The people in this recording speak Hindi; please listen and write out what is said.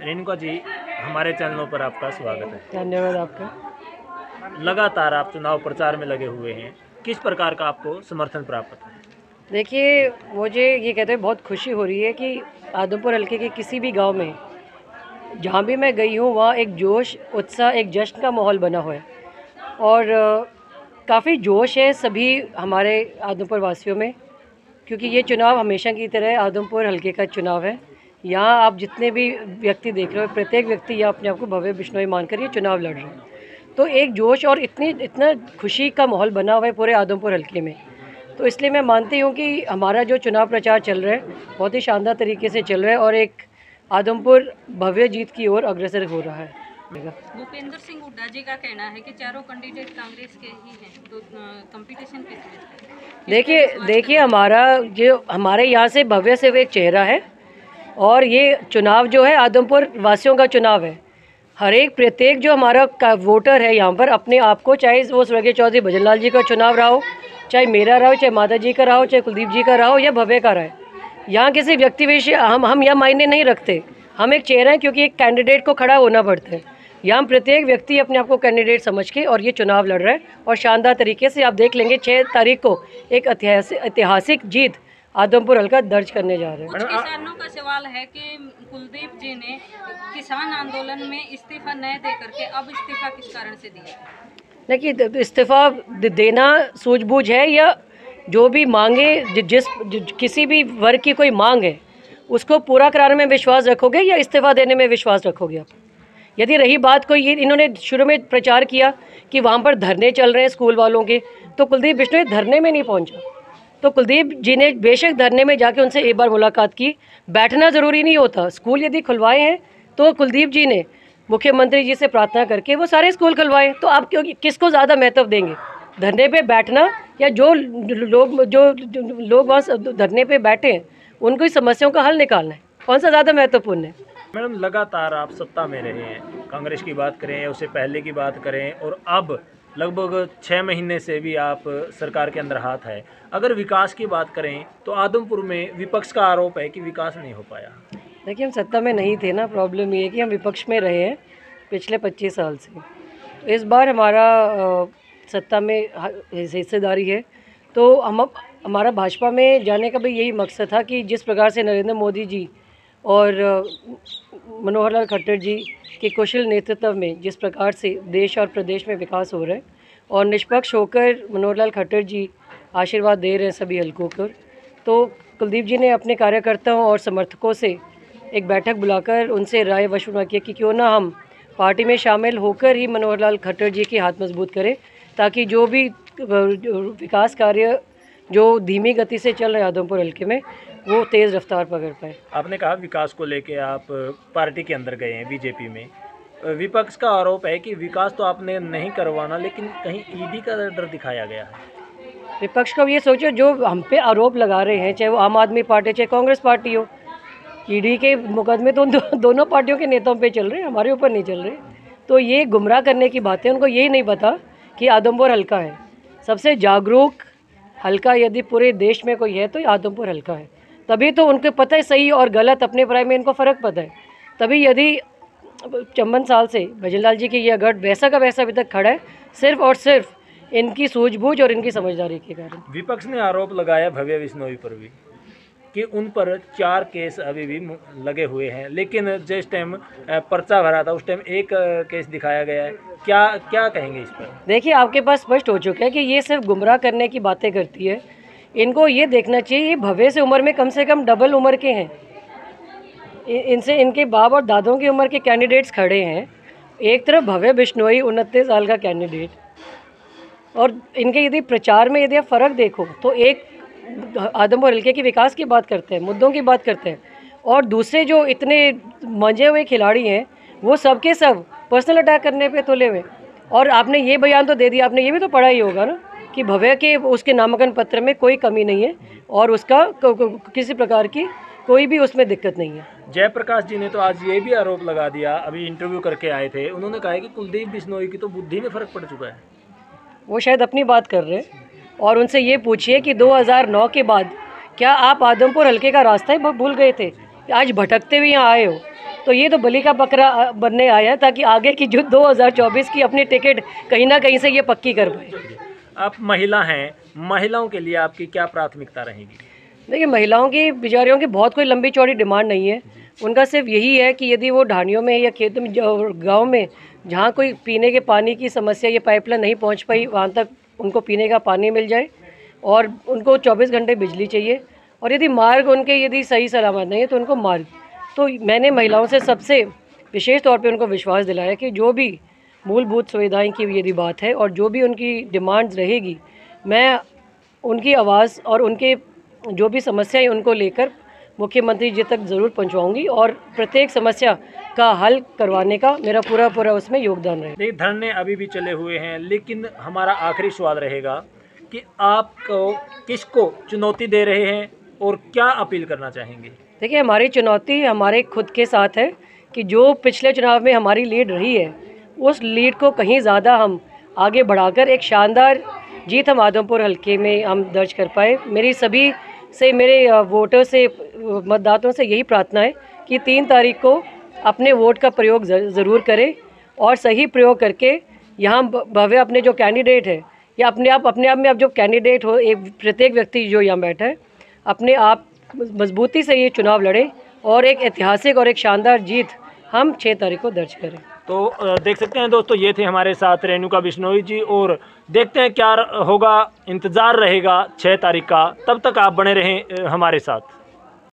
रेणुका जी, हमारे चैनलों पर आपका स्वागत है। धन्यवाद आपका। लगातार आप चुनाव प्रचार में लगे हुए हैं, किस प्रकार का आपको समर्थन प्राप्त है? देखिए, मुझे ये कहते हुए बहुत खुशी हो रही है कि आदमपुर हल्के के किसी भी गांव में जहाँ भी मैं गई हूँ वहाँ एक जोश, उत्साह, एक जश्न का माहौल बना हुआ है और काफ़ी जोश है सभी हमारे आदमपुर वासियों में, क्योंकि ये चुनाव हमेशा की तरह आदमपुर हल्के का चुनाव है। यहाँ आप जितने भी व्यक्ति देख रहे हो, प्रत्येक व्यक्ति यहाँ अपने आप को भव्य बिश्नोई मानकर ये चुनाव लड़ रहे हैं। तो एक जोश और इतना खुशी का माहौल बना हुआ है पूरे आदमपुर हल्के में। तो इसलिए मैं मानती हूँ कि हमारा जो चुनाव प्रचार चल रहा है बहुत ही शानदार तरीके से चल रहा है और एक आदमपुर भव्य जीत की ओर अग्रसर हो रहा है। भूपेंद्र सिंह हुड्डा जी का कहना है कि चारों कैंडिडेट कांग्रेस के ही हैं, तो कंपटीशन किसमें? देखिए हमारे यहाँ से भव्य से एक चेहरा है और ये चुनाव जो है आदमपुर वासियों का चुनाव है। हर एक प्रत्येक जो हमारा वोटर है यहाँ पर अपने आप को, चाहे वो स्वर्गीय चौधरी भजनलाल जी का चुनाव रहा हो, चाहे मेरा रहा हो, चाहे माता जी का रहा हो, चाहे कुलदीप जी का रहा हो या भव्य का रहा है, यहाँ किसी व्यक्ति विशेष हम यह मायने नहीं रखते। हम एक चेहरा है, क्योंकि एक कैंडिडेट को खड़ा होना पड़ता है। यहाँ प्रत्येक व्यक्ति अपने आप को कैंडिडेट समझ के और ये चुनाव लड़ रहा है और शानदार तरीके से आप देख लेंगे 6 तारीख को एक ऐतिहासिक जीत आदमपुर हल्का दर्ज करने जा रहे हैं। कुछ किसानों का सवाल है कि कुलदीप जी ने किसान आंदोलन में इस्तीफा न दे करके अब इस्तीफा किस कारण से दिया? देखिए, इस्तीफा देना सूझबूझ है या जो भी मांगे, किसी भी वर्ग की कोई मांग है उसको पूरा कराने में विश्वास रखोगे या इस्तीफा देने में विश्वास रखोगे आप? यदि रही बात कोई, ये इन्होंने शुरू में प्रचार किया कि वहाँ पर धरने चल रहे हैं स्कूल वालों के, तो कुलदीप बिश्नोई धरने में नहीं पहुँचा। तो कुलदीप जी ने बेशक धरने में जाके उनसे एक बार मुलाकात की। बैठना ज़रूरी नहीं होता, स्कूल यदि खुलवाए हैं तो कुलदीप जी ने मुख्यमंत्री जी से प्रार्थना करके वो सारे स्कूल खुलवाए। तो आप किसको ज़्यादा महत्व देंगे, धरने पे बैठना या जो लोग वहाँ धरने पे बैठे हैं उनको समस्याओं का हल निकालना है? कौन सा ज़्यादा महत्वपूर्ण है? मैडम, लगातार आप सत्ता में रहे हैं, कांग्रेस की बात करें या उससे पहले की बात करें, और अब लगभग 6 महीने से भी आप सरकार के अंदर हाथ है। अगर विकास की बात करें तो आदमपुर में विपक्ष का आरोप है कि विकास नहीं हो पाया। देखिए, हम सत्ता में नहीं थे ना, प्रॉब्लम ये है कि हम विपक्ष में रहे हैं पिछले 25 साल से। तो इस बार हमारा सत्ता में हिस्सेदारी है, तो हमारा भाजपा में जाने का भी यही मकसद था कि जिस प्रकार से नरेंद्र मोदी जी और मनोहर लाल खट्टर जी के कुशल नेतृत्व में जिस प्रकार से देश और प्रदेश में विकास हो रहा है और निष्पक्ष होकर मनोहर लाल खट्टर जी आशीर्वाद दे रहे हैं सभी हल्कों को, तो कुलदीप जी ने अपने कार्यकर्ताओं और समर्थकों से एक बैठक बुलाकर उनसे राय मशवरा किया कि क्यों ना हम पार्टी में शामिल होकर ही मनोहर लाल खट्टर जी के हाथ मजबूत करें, ताकि जो भी विकास कार्य जो धीमी गति से चल रहे हैं आदमपुर हल्के में वो तेज़ रफ्तार पकड़ पाए। आपने कहा विकास को लेके आप पार्टी के अंदर गए हैं बीजेपी में। विपक्ष का आरोप है कि विकास तो आपने नहीं करवाना, लेकिन कहीं ईडी का डर दिखाया गया है। विपक्ष का ये सोचो, जो हम पे आरोप लगा रहे हैं, चाहे वो आम आदमी पार्टी चाहे कांग्रेस पार्टी हो, ईडी के मुकदमे तो दोनों पार्टियों के नेताओं पे चल रहे हैं, हमारे ऊपर नहीं चल रहे। तो ये गुमराह करने की बात है। उनको यही नहीं पता कि आदमपुर हल्का है सबसे जागरूक हल्का, यदि पूरे देश में कोई है तो आदमपुर हल्का है। तभी तो उनको पता है सही और गलत, अपने प्राय में इनको फ़र्क पता है। तभी यदि 54 साल से भजनलाल जी की यह गढ़ वैसा का वैसा अभी तक खड़ा है, सिर्फ और सिर्फ इनकी सूझबूझ और इनकी समझदारी के कारण। विपक्ष ने आरोप लगाया भव्य बिश्नोई पर भी कि उन पर 4 केस अभी भी लगे हुए हैं, लेकिन जिस टाइम पर्चा भरा था उस टाइम 1 केस दिखाया गया है। क्या कहेंगे इस पर? देखिए, आपके पास स्पष्ट हो चुका है कि ये सिर्फ गुमराह करने की बातें करती है। इनको ये देखना चाहिए ये भव्य से उम्र में कम से कम डबल उम्र के हैं। इनसे इनके बाप और दादों की उम्र के कैंडिडेट्स खड़े हैं। एक तरफ भव्य बिश्नोई 29 साल का कैंडिडेट, और इनके यदि प्रचार में यदि आप फ़र्क देखो तो एक आदमपुर हल्के के विकास की बात करते हैं, मुद्दों की बात करते हैं, और दूसरे जो इतने मंजे हुए खिलाड़ी हैं वो सबके सब पर्सनल अटैक करने पे तुले हुए। और आपने ये बयान तो दे दिया, आपने ये भी तो पढ़ा ही होगा ना कि भव्य के उसके नामांकन पत्र में कोई कमी नहीं है और उसका किसी प्रकार की कोई भी उसमें दिक्कत नहीं है। जयप्रकाश जी ने तो आज ये भी आरोप लगा दिया, अभी इंटरव्यू करके आए थे, उन्होंने कहा कि कुलदीप बिश्नोई की तो बुद्धि में फ़र्क पड़ चुका है। वो शायद अपनी बात कर रहे हैं, और उनसे ये पूछिए कि 2009 के बाद क्या आप आदमपुर हल्के का रास्ता ही भूल गए थे? आज भटकते हुए यहाँ आए हो। तो ये तो बलि का बकरा बनने आया है ताकि आगे की जो 2024 की अपनी टिकट कहीं ना कहीं से ये पक्की कर पाए। आप महिला हैं, महिलाओं के लिए आपकी क्या प्राथमिकता रहेगी? देखिए, महिलाओं की बेचारियों की बहुत कोई लंबी चौड़ी डिमांड नहीं है। उनका सिर्फ यही है कि यदि वो ढानियों में या खेतों में, गाँव में जहाँ कोई पीने के पानी की समस्या, ये पाइपलाइन नहीं पहुँच पाई, वहाँ तक उनको पीने का पानी मिल जाए और उनको 24 घंटे बिजली चाहिए। और यदि मार्ग उनके यदि सही सलामत नहीं है तो उनको मार्ग। तो मैंने महिलाओं से सबसे विशेष तौर पे उनको विश्वास दिलाया कि जो भी मूलभूत सुविधाएं की यदि बात है और जो भी उनकी डिमांड्स रहेगी, मैं उनकी आवाज़ और उनके जो भी समस्याएं उनको लेकर मुख्यमंत्री जी तक ज़रूर पहुंचवाऊंगी और प्रत्येक समस्या का हल करवाने का मेरा पूरा उसमें योगदान रहेगा। देखिए, धरने अभी भी चले हुए हैं, लेकिन हमारा आखिरी सवाल रहेगा कि आपको किसको चुनौती दे रहे हैं और क्या अपील करना चाहेंगे? देखिए, हमारी चुनौती हमारे खुद के साथ है कि जो पिछले चुनाव में हमारी लीड रही है, उस लीड को कहीं ज़्यादा हम आगे बढ़ाकर एक शानदार जीत हम आदमपुर हल्के में हम दर्ज कर पाए। मेरी सभी से, मेरे वोटर से, मतदाताओं से यही प्रार्थना है कि 3 तारीख को अपने वोट का प्रयोग ज़रूर करें और सही प्रयोग करके यहाँ भव्य अपने जो कैंडिडेट है या अपने आप में अब जो कैंडिडेट हो, एक प्रत्येक व्यक्ति जो यहाँ बैठा है, अपने आप मजबूती से ये चुनाव लड़े और एक ऐतिहासिक और एक शानदार जीत हम 6 तारीख को दर्ज करें। तो देख सकते हैं दोस्तों, ये थे हमारे साथ रेणुका बिश्नोई जी, और देखते हैं क्या होगा, इंतज़ार रहेगा 6 तारीख का। तब तक आप बने रहें हमारे साथ।